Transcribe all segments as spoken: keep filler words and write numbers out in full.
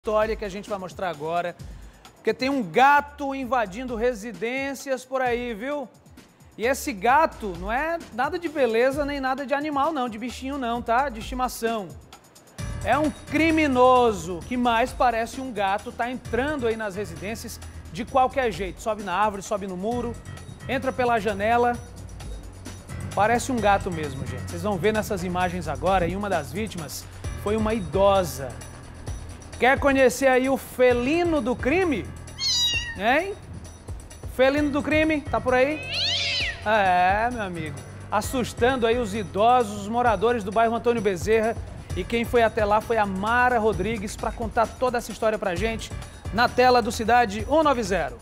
História que a gente vai mostrar agora, porque tem um gato invadindo residências por aí, viu? E esse gato não é nada de beleza nem nada de animal não, de bichinho não, tá? De estimação. É um criminoso que mais parece um gato, tá entrando aí nas residências de qualquer jeito. Sobe na árvore, sobe no muro, entra pela janela. Parece um gato mesmo, gente. Vocês vão ver nessas imagens agora, e uma das vítimas foi uma idosa. Quer conhecer aí o felino do crime? Hein? Felino do crime, tá por aí? É, meu amigo. Assustando aí os idosos, os moradores do bairro Antônio Bezerra. E quem foi até lá foi a Mara Rodrigues para contar toda essa história pra gente na tela do Cidade cento e noventa.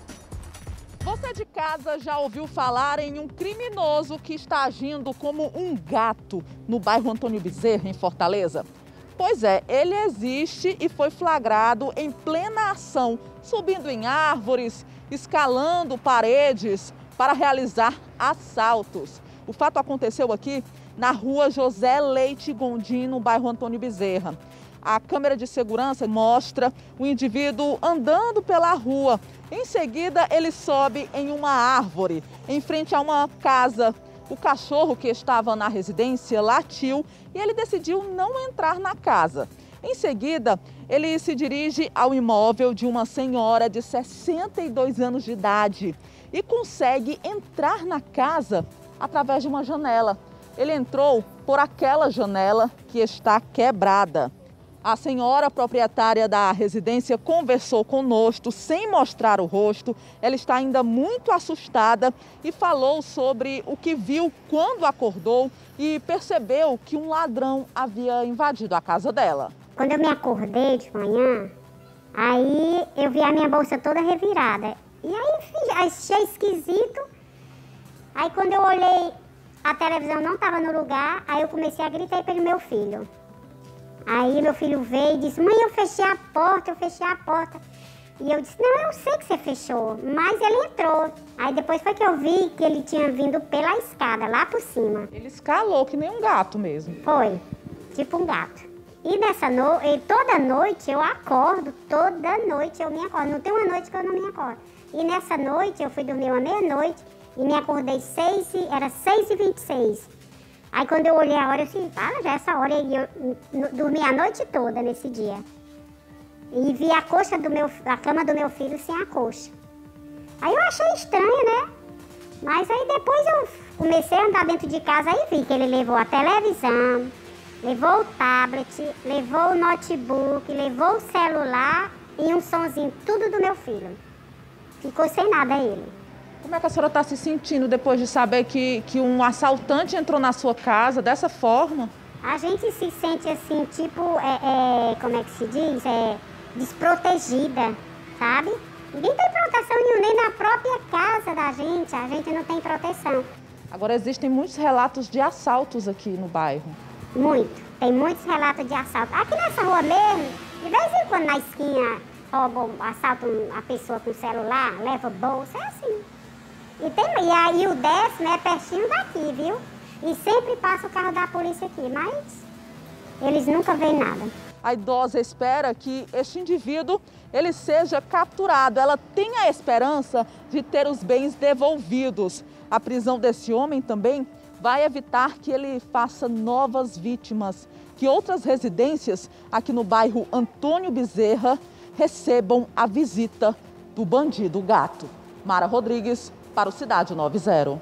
Você de casa já ouviu falar em um criminoso que está agindo como um gato no bairro Antônio Bezerra, em Fortaleza? Pois é, ele existe e foi flagrado em plena ação, subindo em árvores, escalando paredes para realizar assaltos. O fato aconteceu aqui na rua José Leite Gondim, no bairro Antônio Bezerra. A câmera de segurança mostra o indivíduo andando pela rua. Em seguida, ele sobe em uma árvore, em frente a uma casa. O cachorro que estava na residência latiu e ele decidiu não entrar na casa. Em seguida, ele se dirige ao imóvel de uma senhora de sessenta e dois anos de idade e consegue entrar na casa através de uma janela. Ele entrou por aquela janela que está quebrada. A senhora proprietária da residência conversou conosco sem mostrar o rosto. Ela está ainda muito assustada e falou sobre o que viu quando acordou e percebeu que um ladrão havia invadido a casa dela. Quando eu me acordei de manhã, aí eu vi a minha bolsa toda revirada. E aí achei esquisito. Aí quando eu olhei, a televisão não estava no lugar, aí eu comecei a gritar pelo meu filho. Aí meu filho veio e disse, mãe, eu fechei a porta, eu fechei a porta. E eu disse, não, eu sei que você fechou, mas ele entrou. Aí depois foi que eu vi que ele tinha vindo pela escada, lá por cima. Ele escalou que nem um gato mesmo. Foi, tipo um gato. E nessa noite, toda noite eu acordo, toda noite eu me acordo. Não tem uma noite que eu não me acordo. E nessa noite eu fui dormir uma meia-noite e me acordei seis, era seis e vinte e seis. Aí quando eu olhei a hora, eu disse, ah, já é essa hora, e eu dormi a noite toda nesse dia. E vi a coxa do meu, a cama do meu filho sem a coxa. Aí eu achei estranho, né? Mas aí depois eu comecei a andar dentro de casa, aí vi que ele levou a televisão, levou o tablet, levou o notebook, levou o celular e um sonzinho, tudo do meu filho. Ficou sem nada ele. Como é que a senhora está se sentindo depois de saber que, que um assaltante entrou na sua casa dessa forma? A gente se sente assim, tipo, é, é, como é que se diz? É, desprotegida, sabe? Ninguém tem proteção nenhuma, nem na própria casa da gente, a gente não tem proteção. Agora, existem muitos relatos de assaltos aqui no bairro. Muito, tem muitos relatos de assalto. Aqui nessa rua mesmo, de vez em quando na esquina roubam, assaltam a pessoa com celular, leva bolsa, é assim. E, tem, e aí o décimo é pertinho daqui, viu? E sempre passa o carro da polícia aqui, mas eles nunca veem nada. A idosa espera que este indivíduo ele seja capturado. Ela tem a esperança de ter os bens devolvidos. A prisão desse homem também vai evitar que ele faça novas vítimas, que outras residências aqui no bairro Antônio Bezerra recebam a visita do bandido gato. Mara Rodrigues, para o Cidade cento e noventa.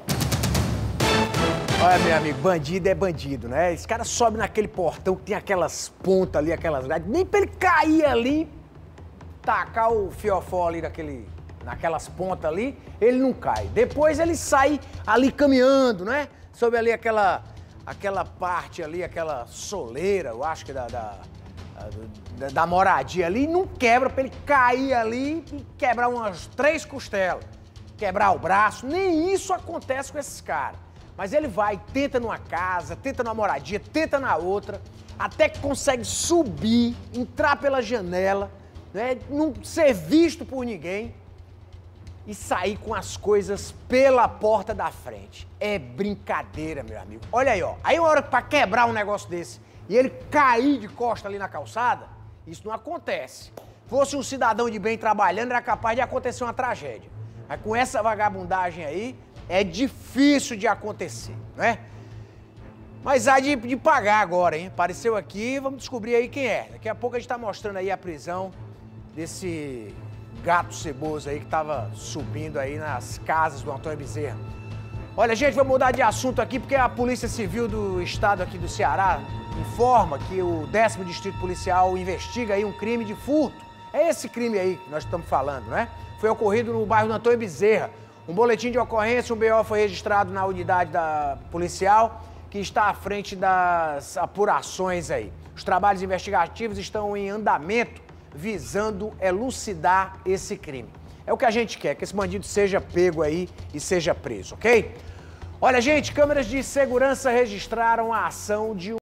Olha, meu amigo, bandido é bandido, né? Esse cara sobe naquele portão que tem aquelas pontas ali, aquelas grades, nem pra ele cair ali, tacar o fiofó ali naquele, naquelas pontas ali, ele não cai. Depois ele sai ali caminhando, né? Sobe ali aquela, aquela parte ali, aquela soleira, eu acho que da, da, da, da moradia ali, não quebra pra ele cair ali e quebrar umas três costelas. Quebrar o braço, nem isso acontece com esses caras. Mas ele vai, tenta numa casa, tenta numa moradia, tenta na outra, até que consegue subir, entrar pela janela, né, não ser visto por ninguém e sair com as coisas pela porta da frente. É brincadeira, meu amigo. Olha aí, ó. Aí uma hora pra quebrar um negócio desse e ele cair de costa ali na calçada, isso não acontece. Fosse um cidadão de bem trabalhando, era capaz de acontecer uma tragédia. Mas com essa vagabundagem aí, é difícil de acontecer, não é? Mas há de, de pagar agora, hein? Apareceu aqui, vamos descobrir aí quem é. Daqui a pouco a gente tá mostrando aí a prisão desse gato ceboso aí que tava subindo aí nas casas do Antônio Bezerra. Olha, gente, vamos mudar de assunto aqui porque a Polícia Civil do Estado aqui do Ceará informa que o décimo Distrito Policial investiga aí um crime de furto. É esse crime aí que nós estamos falando, né? Foi ocorrido no bairro do Antônio Bezerra. Um boletim de ocorrência, um B O foi registrado na unidade da policial que está à frente das apurações aí. Os trabalhos investigativos estão em andamento visando elucidar esse crime. É o que a gente quer, que esse bandido seja pego aí e seja preso, ok? Olha, gente, câmeras de segurança registraram a ação de um